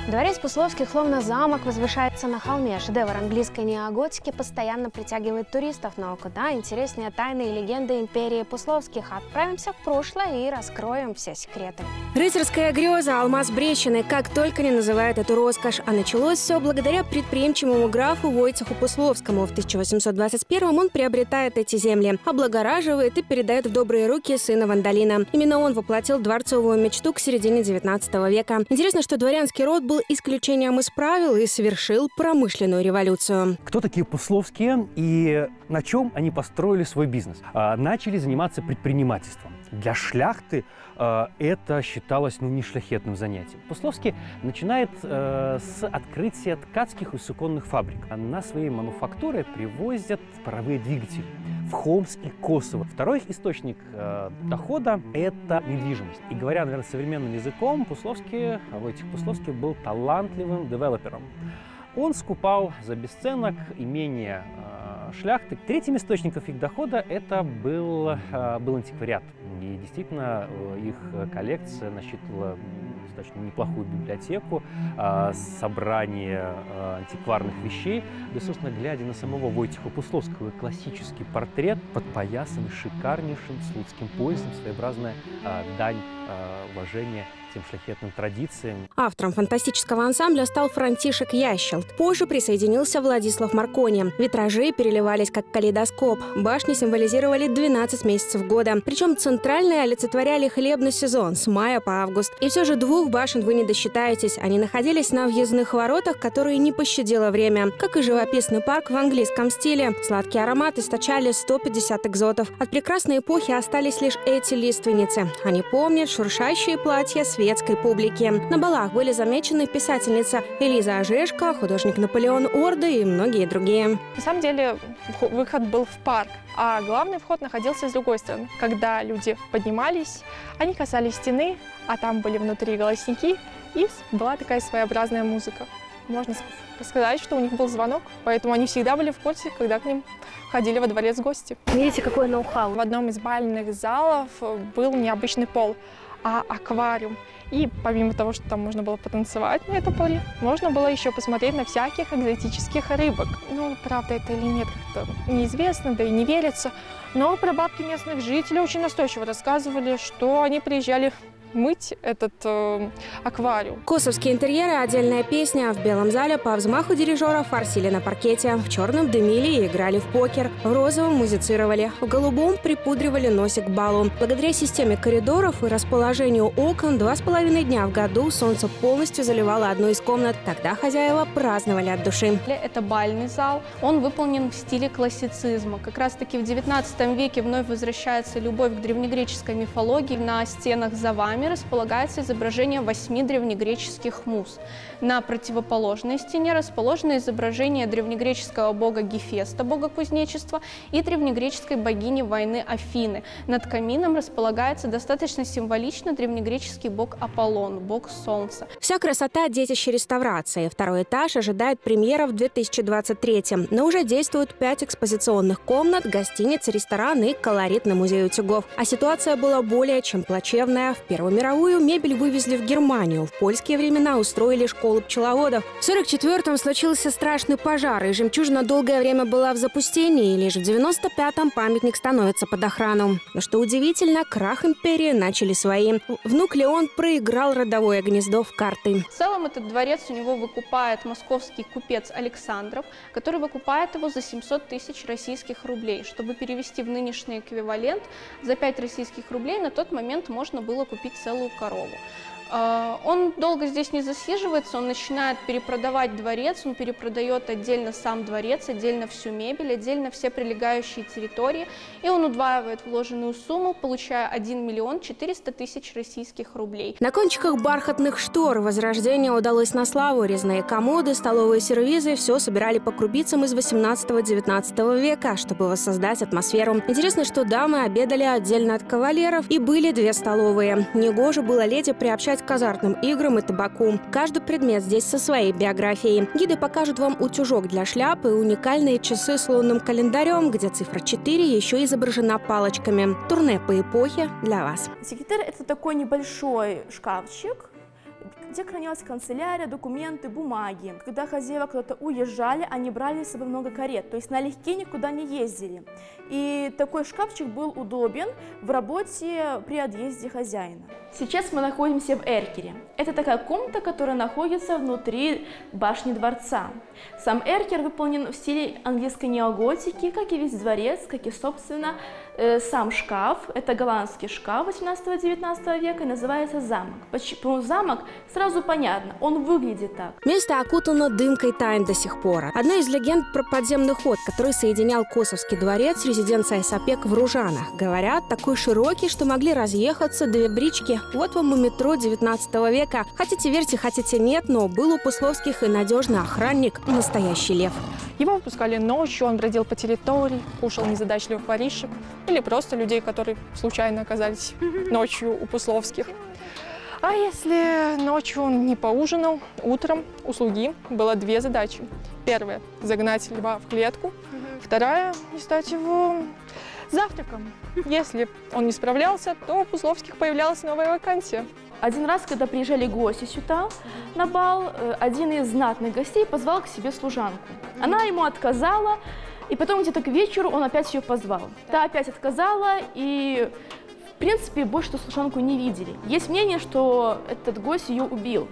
Дворец Пусловских, словно замок, возвышается на холме. Шедевр английской неоготики постоянно притягивает туристов. Но куда интереснее тайны и легенды империи Пусловских. Отправимся в прошлое и раскроем все секреты. Рыцарская греза, алмаз Брещины, как только не называют эту роскошь. А началось все благодаря предприимчивому графу Войцеху Пусловскому. В 1821-м он приобретает эти земли, облагораживает и передает в добрые руки сына Вандалина. Именно он воплотил дворцовую мечту к середине 19 века. Интересно, что дворянский род был исключением из правил и совершил промышленную революцию. Кто такие Пусловские и на чем они построили свой бизнес? Начали заниматься предпринимательством. Для шляхты это считалось не шляхетным занятием. Пусловский начинает с открытия ткацких и суконных фабрик. На свои мануфактуры привозят паровые двигатели в Хомс и Косово. Второй источник дохода – это недвижимость. И говоря, наверное, современным языком, Войцех Пусловский был талантливым девелопером. Он скупал за бесценок имения шляхты. Третьим источником их дохода это был антиквариат. И действительно, их коллекция насчитывала достаточно неплохую библиотеку, собрание антикварных вещей. Да, собственно, глядя на самого Войцеха Пусловского, классический портрет, подпоясанный шикарнейшим слуцким поясом, своеобразная дань уважения тем шляхетным традициям. Автором фантастического ансамбля стал Франтишек Ящелд. Позже присоединился Владислав Маркони. Витражи переливались как калейдоскоп. Башни символизировали 12 месяцев года. Причем центральные олицетворяли хлебный сезон с мая по август. И все же двух башен вы не досчитаетесь. Они находились на въездных воротах, которые не пощадило время. Как и живописный парк в английском стиле. Сладкий аромат источали 150 экзотов. От прекрасной эпохи остались лишь эти лиственницы. Они помнят шуршащие платья светской публики. На балах были замечены писательница Элиза Ожешко, художник Наполеон Орды и многие другие. На самом деле выход был в парк, а главный вход находился с другой стороны. Когда люди поднимались, они касались стены, а там были внутри голосники, и была такая своеобразная музыка. Можно сказать, что у них был звонок, поэтому они всегда были в курсе, когда к ним ходили во дворец гости. Видите, какой ноу-хау. В одном из бальных залов был необычный пол, а аквариум. И помимо того, что там можно было потанцевать на этом поле, можно было еще посмотреть на всяких экзотических рыбок. Ну, правда это или нет, как-то неизвестно, да и не верится. Но прабабки местных жителей очень настойчиво рассказывали, что они приезжали мыть этот аквариум. Косовские интерьеры – отдельная песня. В белом зале по взмаху дирижера форсили на паркете. В черном дымили и играли в покер. В розовом музицировали. В голубом припудривали носик к балу. Благодаря системе коридоров и расположению окон 2,5 дня в году солнце полностью заливало одну из комнат. Тогда хозяева праздновали от души. Это бальный зал. Он выполнен в стиле классицизма. Как раз-таки в 19 веке вновь возвращается любовь к древнегреческой мифологии. На стенах за вами располагается изображение 8 древнегреческих муз. На противоположной стене расположено изображение древнегреческого бога Гефеста, бога кузнечества, и древнегреческой богини войны Афины. Над камином располагается достаточно символично древнегреческий бог Аполлон, бог солнца. Вся красота – детище реставрации. Второй этаж ожидает премьера в 2023-м. Но уже действуют 5 экспозиционных комнат, гостиницы, рестораны и колоритный музей утюгов. А ситуация была более чем плачевная. В Первую мировую мебель вывезли в Германию. В польские времена устроили школу пчеловодов. В 1944-м случился страшный пожар, и жемчужина долгое время была в запустении, и лишь в 1995-м памятник становится под охрану. Но что удивительно, крах империи начали свои. Внук Леон проиграл родовое гнездо в карты. В целом этот дворец у него выкупает московский купец Александров, который выкупает его за 700 тысяч российских рублей. Чтобы перевести в нынешний эквивалент, за 5 российских рублей на тот момент можно было купить целую корову. Он долго здесь не засиживается, он начинает перепродавать дворец, он перепродает отдельно сам дворец, отдельно всю мебель, отдельно все прилегающие территории, и он удваивает вложенную сумму, получая 1 миллион 400 тысяч российских рублей. На кончиках бархатных штор Возрождение удалось на славу. Резные комоды, столовые сервизы – все собирали по крупицам из 18-19 века, чтобы воссоздать атмосферу. Интересно, что дамы обедали отдельно от кавалеров, и были 2 столовые. Негоже было леди приобщать к азартным играм и табаку. Каждый предмет здесь со своей биографией. Гиды покажут вам утюжок для шляпы и уникальные часы с лунным календарем, где цифра 4 еще изображена палочками. Турне по эпохе для вас. Секретарь – это такой небольшой шкафчик, где хранилась канцелярия, документы, бумаги. Когда хозяева куда-то уезжали, они брали с собой много карет, то есть налегке никуда не ездили. И такой шкафчик был удобен в работе при отъезде хозяина. Сейчас мы находимся в Эркере. Это такая комната, которая находится внутри башни дворца. Сам Эркер выполнен в стиле английской неоготики, как и весь дворец, как и, собственно, сам шкаф. Это голландский шкаф 18-19 века и называется замок. Почему замок? Сразу понятно, он выглядит так. Место окутано дымкой тайн до сих пор. Одна из легенд про подземный ход, который соединял Косовский дворец с резиденцией Сапек в Ружанах. Говорят, такой широкий, что могли разъехаться две брички. Вот вам и метро 19 века. Хотите верьте, хотите нет, но был у Пусловских и надежный охранник, настоящий лев. Его выпускали ночью, он бродил по территории, кушал незадачливых воришек или просто людей, которые случайно оказались ночью у Пусловских. А если ночью он не поужинал, утром у слуги было две задачи. Первая – загнать льва в клетку. Вторая – не стать его завтраком. Если он не справлялся, то у Пусловских появлялась новая вакансия. Один раз, когда приезжали гости сюда на бал, один из знатных гостей позвал к себе служанку. Она ему отказала, и потом где-то к вечеру он опять ее позвал. Та опять отказала, и в принципе больше эту служанку не видели. Есть мнение, что этот гость ее убил.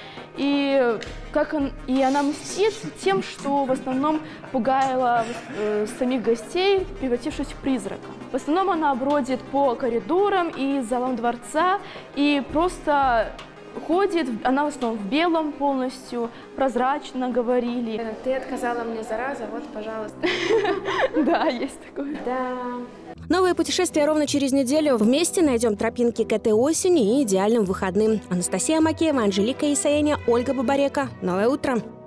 И она мстит тем, что в основном пугала самих гостей, превратившись в призрака. В основном она бродит по коридорам и залам дворца и просто ходит, она в основном в белом полностью, прозрачно говорили. Ты отказала мне, зараза, вот, пожалуйста. Да, есть такое. Да. Новое путешествие ровно через неделю. Вместе найдем тропинки к этой осени и идеальным выходным. Анастасия Макеева, Анжелика Исаяня, Ольга Бабарека. Новое утро.